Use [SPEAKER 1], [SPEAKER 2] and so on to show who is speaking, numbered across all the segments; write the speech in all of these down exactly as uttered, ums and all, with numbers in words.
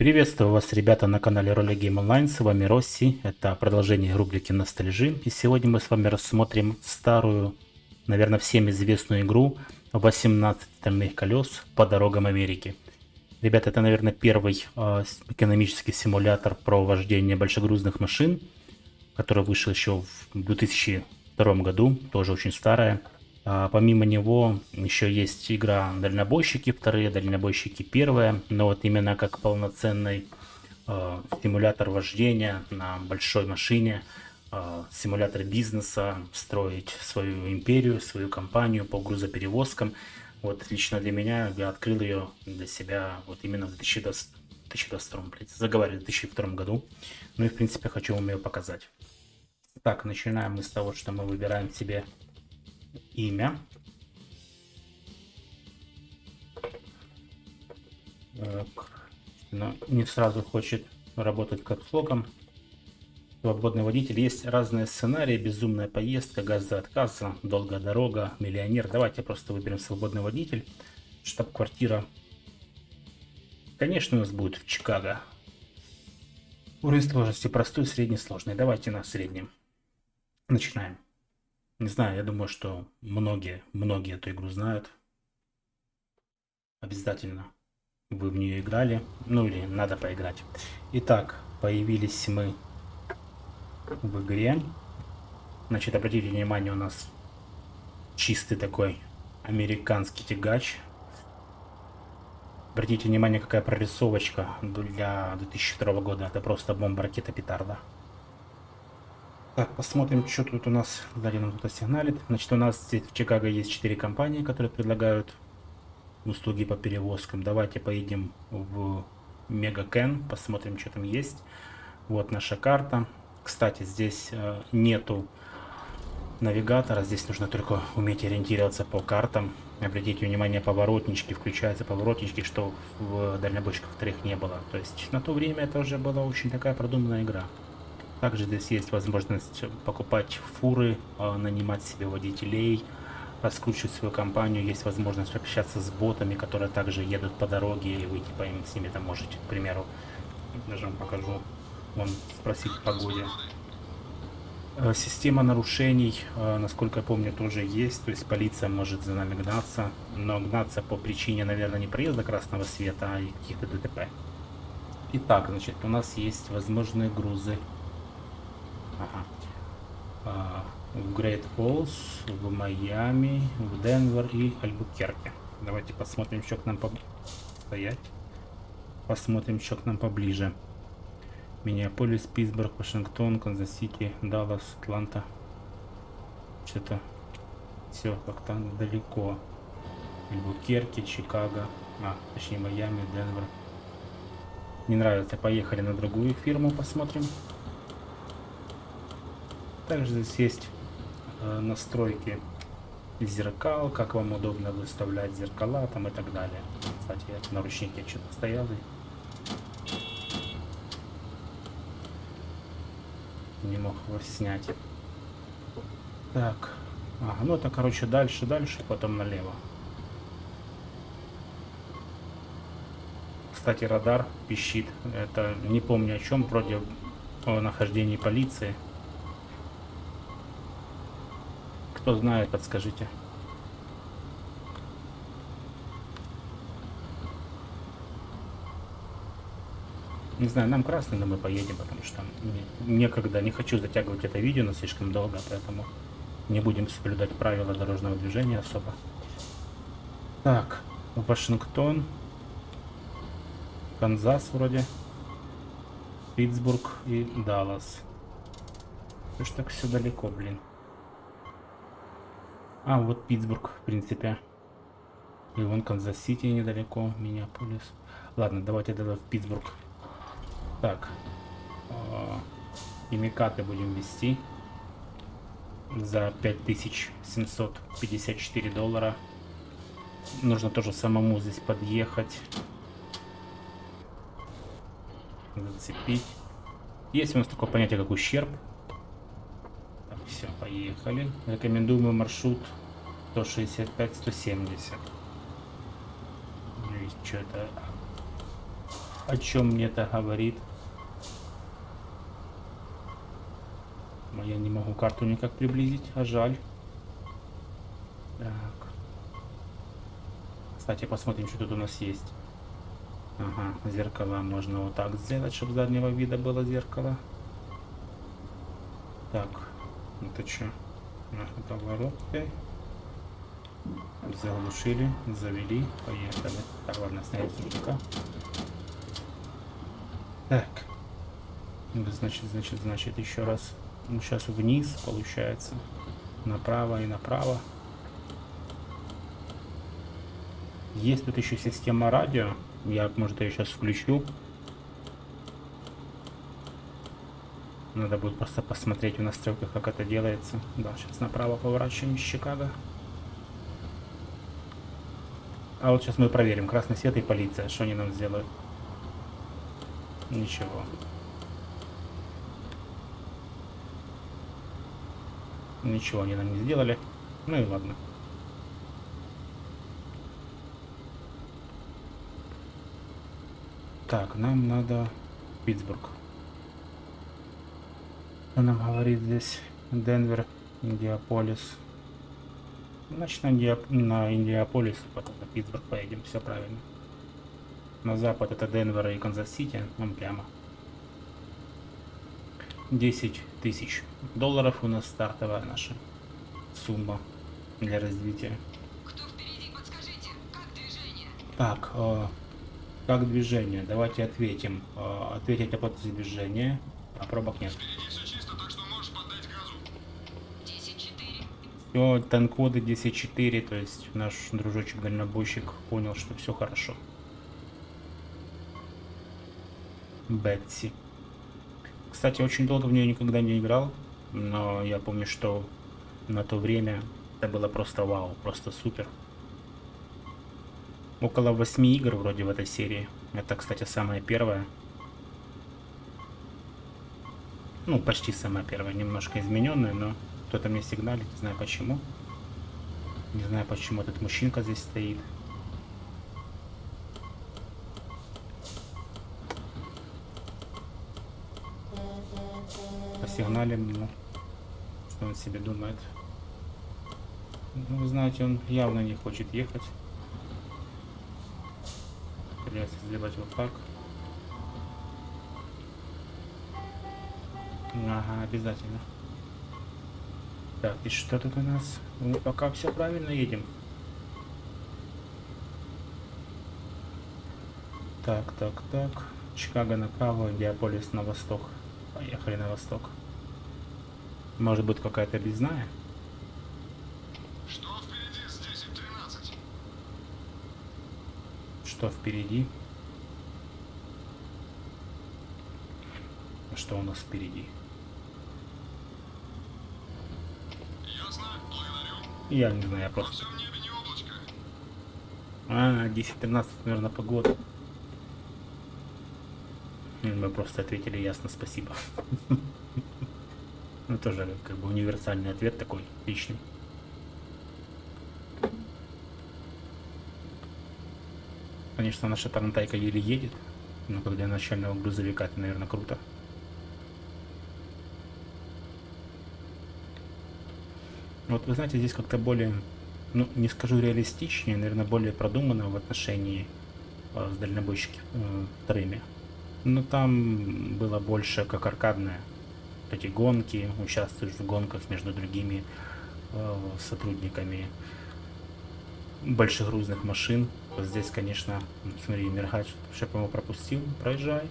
[SPEAKER 1] Приветствую вас, ребята, на канале Роли Гейм Онлайн. С вами Росси. Это продолжение рубрики Ностальжи. И сегодня мы с вами рассмотрим старую, наверное, всем известную игру восемнадцать стальных колес по дорогам Америки. Ребята, это, наверное, первый э, экономический симулятор про вождение большегрузных машин, который вышел еще в две тысячи втором году, тоже очень старая. А помимо него еще есть игра «Дальнобойщики вторые», «Дальнобойщики первые», но вот именно как полноценный э, симулятор вождения на большой машине, э, симулятор бизнеса, строить свою империю, свою компанию по грузоперевозкам. Вот лично для меня, я открыл ее для себя вот именно в две тысячи двадцать втором, блядь, заговариваю, в две тысячи втором году. Ну и в принципе хочу вам ее показать. Так, начинаем мы с того, что мы выбираем себе имя. Так. Но не сразу хочет работать капслоком. Свободный водитель. Есть разные сценарии. Безумная поездка, газ до отказа, долгая дорога, миллионер. Давайте просто выберем свободный водитель. Штаб-квартира, конечно, у нас будет в Чикаго. Уровень сложности простой, средний, сложный. Давайте на среднем. Начинаем. Не знаю, я думаю, что многие, многие эту игру знают. Обязательно вы в нее играли. Ну или надо поиграть. Итак, появились мы в игре. Значит, обратите внимание, у нас чистый такой американский тягач. Обратите внимание, какая прорисовочка для две тысячи второго года. Это просто бомба, ракета, петарда. Так, посмотрим, что тут у нас сзади нам кто-то сигналит. Значит, у нас здесь в Чикаго есть четыре компании, которые предлагают услуги по перевозкам. Давайте поедем в Мегакен, посмотрим, что там есть. Вот наша карта. Кстати, здесь э, нету навигатора, здесь нужно только уметь ориентироваться по картам. Обратите внимание, поворотнички, включаются поворотнички, что в дальнобойщиках вторых не было. То есть на то время это уже была очень такая продуманная игра. Также здесь есть возможность покупать фуры, нанимать себе водителей, раскручивать свою компанию. Есть возможность общаться с ботами, которые также едут по дороге, и вы типа им с ними там можете, к примеру, даже вам покажу, вон, спросить о погоде. Система нарушений, насколько я помню, тоже есть. То есть полиция может за нами гнаться, но гнаться по причине, наверное, не проезда красного света, а каких-то ДТП. Итак, значит, у нас есть возможные грузы. Ага. А, в Грейт Фоллс, в Майами, в Денвер и Альбукерке. Давайте посмотрим, что к нам по... стоять. Посмотрим, что к нам поближе. Миннеаполис, Питтсбург, Вашингтон, Канзас-Сити, Даллас, Атланта. Что-то все как-то далеко. Альбукерке, Чикаго, а, точнее Майами, Денвер. Не нравится, поехали на другую фирму, посмотрим. Также здесь есть э, настройки зеркал, как вам удобно выставлять зеркала там и так далее. Кстати, я на ручнике что-то стоял и не мог его снять. Так, ага, ну это, короче, дальше, дальше, потом налево. Кстати, радар пищит. Это не помню о чем, вроде о нахождении полиции. Кто знает, подскажите. Не знаю, нам красный, но мы поедем, потому что некогда, не хочу затягивать это видео, но слишком долго, поэтому не будем соблюдать правила дорожного движения особо. Так, Вашингтон, Канзас вроде, Питтсбург и Даллас. Что ж так все далеко, блин. А, вот Питтсбург, в принципе. И вон Канзас-Сити недалеко, Миннеаполис. Ладно, давайте тогда в Питтсбург. Так. Химикаты будем ввести. За пять тысяч семьсот пятьдесят четыре доллара. Нужно тоже самому здесь подъехать. Зацепить. Есть у нас такое понятие, как ущерб. Все, поехали. Рекомендуемый маршрут сто шестьдесят пять сто семьдесят. Что это? О чем мне это говорит? Я не могу карту никак приблизить, а жаль. Так. Кстати, посмотрим, что тут у нас есть. Ага, зеркало можно вот так сделать, чтобы заднего вида было зеркало. Так, это что? Это вороты. Заглушили, завели, поехали. Так, ладно, снять сужика. Так. Значит, значит, значит, еще раз. Ну, сейчас вниз, получается. Направо и направо. Есть тут еще система радио. Я, может, ее сейчас включу. Надо будет просто посмотреть в настройках, как это делается. Да, сейчас направо поворачиваем из Чикаго. А вот сейчас мы проверим. Красный свет и полиция. Что они нам сделают? Ничего. Ничего они нам не сделали. Ну и ладно. Так, нам надо Питтсбург. Что нам говорит здесь? Денвер, Индиаполис. Значит, на, Индиап... на Индиаполис, потом на Питтсбург поедем. Все правильно. На запад это Денвер и Канзас-Сити. Нам прямо. десять тысяч долларов у нас стартовая наша сумма для развития.
[SPEAKER 2] Кто впереди, подскажите, как движение?
[SPEAKER 1] Так, э, как движение? Давайте ответим. Э, ответить о потоке движения. А пробок нет.
[SPEAKER 2] Впереди все чисто, так что можешь поддать газу. десять четыре.
[SPEAKER 1] Все, тан-коды десять четыре, то есть наш дружочек-дальнобойщик понял, что все хорошо. Бетси. Кстати, очень долго в нее никогда не играл, но я помню, что на то время это было просто вау, просто супер. Около восьми игр вроде в этой серии. Это, кстати, самая первая. Ну, почти самая первая, немножко измененная, но кто-то мне сигналит, не знаю почему. Не знаю, почему этот мужчинка здесь стоит. Посигналим ему, что он себе думает. Ну, вы знаете, он явно не хочет ехать. Придется сделать вот так. Ага, обязательно. Так, и что тут у нас? Ну, пока все правильно, едем. Так, так, так. Чикаго направо, Индиаполис на восток. Поехали на восток. Может быть, какая-то объездная?
[SPEAKER 2] Что впереди с десять тринадцать?
[SPEAKER 1] Что впереди? Что у нас впереди?
[SPEAKER 2] Ясно, благодарю.
[SPEAKER 1] Я не знаю, я
[SPEAKER 2] Во
[SPEAKER 1] просто...
[SPEAKER 2] всем небе не облачко.
[SPEAKER 1] А, десять тринадцать, наверное, погода. Мы просто ответили ясно, спасибо. Ну, тоже как бы универсальный ответ такой, личный. Конечно, наша тарантайка еле едет, но для начального грузовика это, наверное, круто. Вот вы знаете, здесь как-то более, ну, не скажу реалистичнее, наверное, более продуманно в отношении э, с дальнобойщиками э, вторыми. Но там было больше как аркадное. Вот эти гонки, участвуешь в гонках между другими э, сотрудниками большегрузных машин. Вот здесь, конечно, смотри, миргач, чтобы его пропустил, проезжай.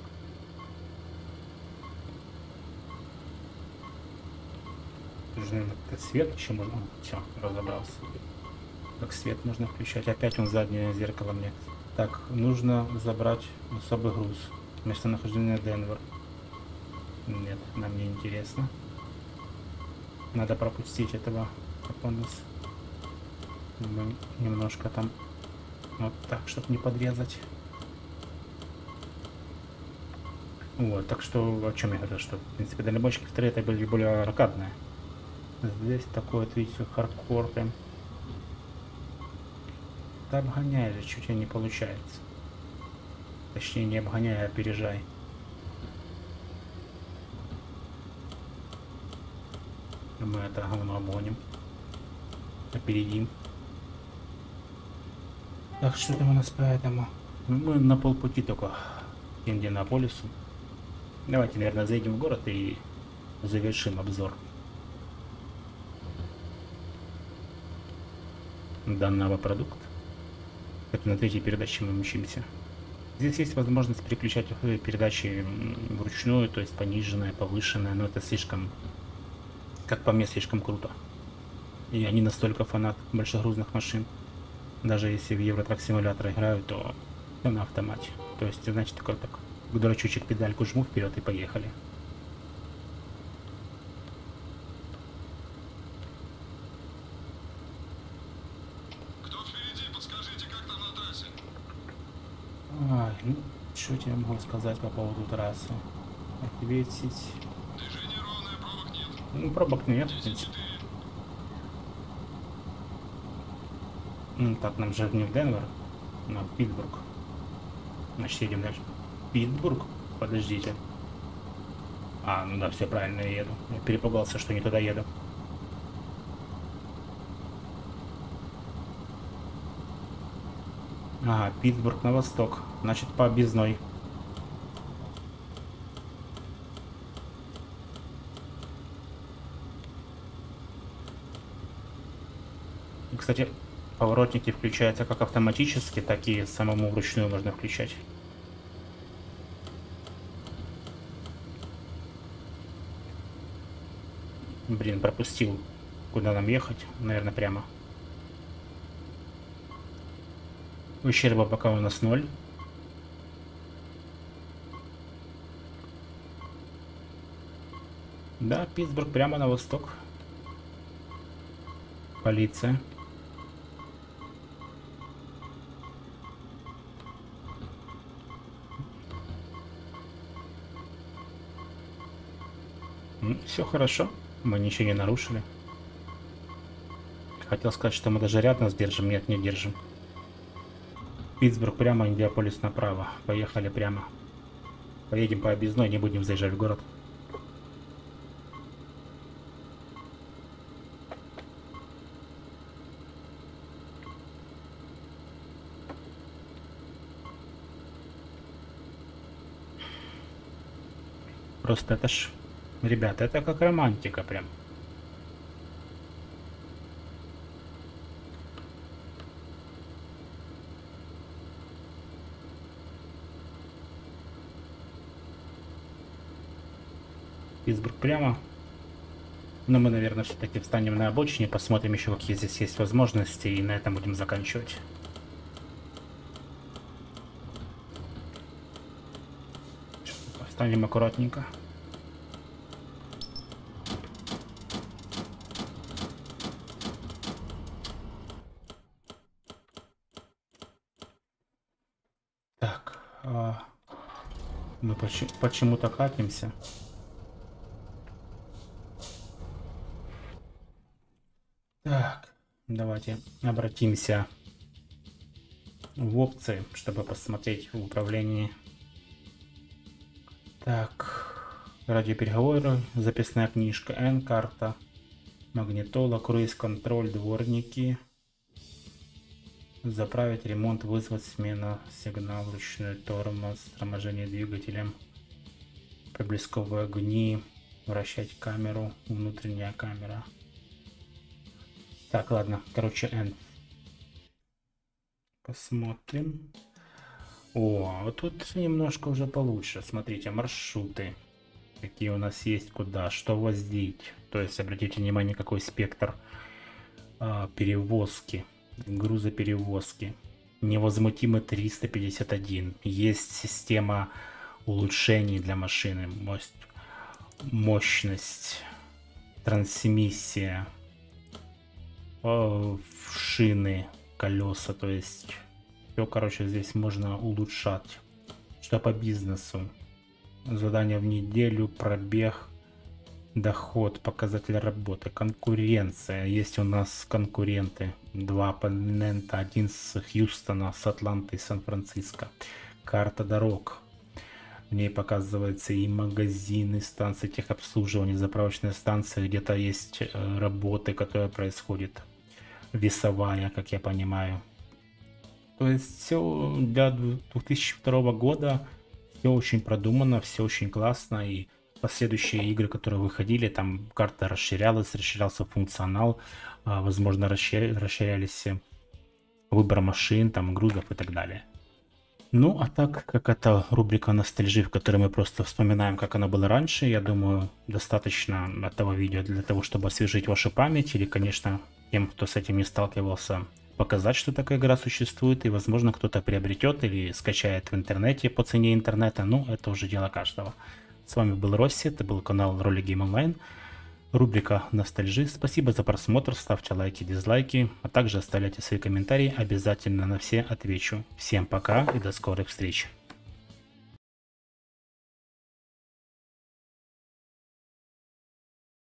[SPEAKER 1] Это свет еще можно. Все, разобрался. Как свет можно включать. Опять он заднее зеркало мне. Так, нужно забрать особый груз. Местонахождение Денвер. Нет, нам не интересно. Надо пропустить этого, как он нас. Мы немножко там вот так, чтобы не подрезать. Вот, так что о чем я говорю, что в принципе дальнобойщики вторые это были более аркадные. Здесь такой вот, видите, хардкор прям. Да обгоняй же, чуть не получается. Точнее, не обгоняй, а опережай. Мы это говно обгоним. Опередим. Так, что там у нас по этому? Мы на полпути только к Индианаполису. Давайте, наверное, зайдем в город и завершим обзор данного продукта. Это на третьей передаче мы мчимся. Здесь есть возможность переключать передачи вручную, то есть пониженная, повышенная, но это слишком, как по мне, слишком круто. И я не настолько фанат большегрузных машин. Даже если в Евротрак симулятор играю, то все на автомате. То есть, значит, такой так, дурачочек, педальку жму вперед и поехали.
[SPEAKER 2] Кто впереди? Подскажите, как там на трассе?
[SPEAKER 1] Ай, ну, что я могу сказать по поводу трассы? Ответить.
[SPEAKER 2] Движение ровное, пробок нет.
[SPEAKER 1] Ну, пробок нет, в принципе. Ну, так, нам же не в Денвер, на Питтсбург. Значит, едем дальше. Питтсбург? Подождите. А, ну да, все правильно, я еду. Я перепугался, что не туда еду. Ага, Питтсбург на восток. Значит, по объездной. И, кстати, поворотники включаются как автоматически, так и самому вручную можно включать. Блин, пропустил. Куда нам ехать? Наверное, прямо. Ущерба пока у нас ноль. Да, Питтсбург прямо на восток. Полиция. Все хорошо, мы ничего не нарушили. Хотел сказать, что мы даже рядом держим, нет, не держим. Питтсбург прямо, Индианаполис направо. Поехали прямо. Поедем по объездной, не будем заезжать в город. Просто это ж... Ребята, это как романтика прям. Питтсбург прямо. Но мы, наверное, все-таки встанем на обочине, посмотрим еще, какие здесь есть возможности, и на этом будем заканчивать. Встанем аккуратненько. Так, а мы почему-то катимся. Так, давайте обратимся в опции, чтобы посмотреть в управлении. Так, радиопереговоры, записная книжка, N-карта, магнитола, круиз-контроль, дворники. Заправить, ремонт, вызвать, смена, сигнал, ручной тормоз, торможение двигателем, проблесковые огни, вращать камеру, внутренняя камера. Так, ладно, короче, N. Посмотрим. О, вот тут немножко уже получше. Смотрите, маршруты. Какие у нас есть, куда, что возить. То есть, обратите внимание, какой спектр а, перевозки. Грузоперевозки. Невозмутимый триста пятьдесят один. Есть система улучшений для машины. Мощность, трансмиссия, шины, колеса. То есть все, короче, здесь можно улучшать. Что по бизнесу? Задание в неделю, пробег, доход, показатель работы, конкуренция. Есть у нас конкуренты. Два оппонента, один с Хьюстона, с Атланты и Сан-Франциско. карта дорог. В ней показываются и магазины, станции техобслуживания, заправочные станции, где-то есть э, работы, которые происходят. Весовая, как я понимаю. То есть все для две тысячи второго года, все очень продумано, все очень классно. И последующие игры, которые выходили, там карта расширялась, расширялся функционал, а, возможно, расширя- расширялись выбор машин, там, грузов и так далее. Ну, а так как это рубрика ностальжи, в которой мы просто вспоминаем, как оно было раньше, я думаю, достаточно этого видео для того, чтобы освежить вашу память, или, конечно, тем, кто с этим не сталкивался, показать, что такая игра существует, и, возможно, кто-то приобретет или скачает в интернете по цене интернета, ну, это уже дело каждого. С вами был Росси, это был канал Роли Гейм Онлайн, рубрика ностальжи. Спасибо за просмотр, ставьте лайки, дизлайки, а также оставляйте свои комментарии, обязательно на все отвечу. Всем пока и до скорых встреч.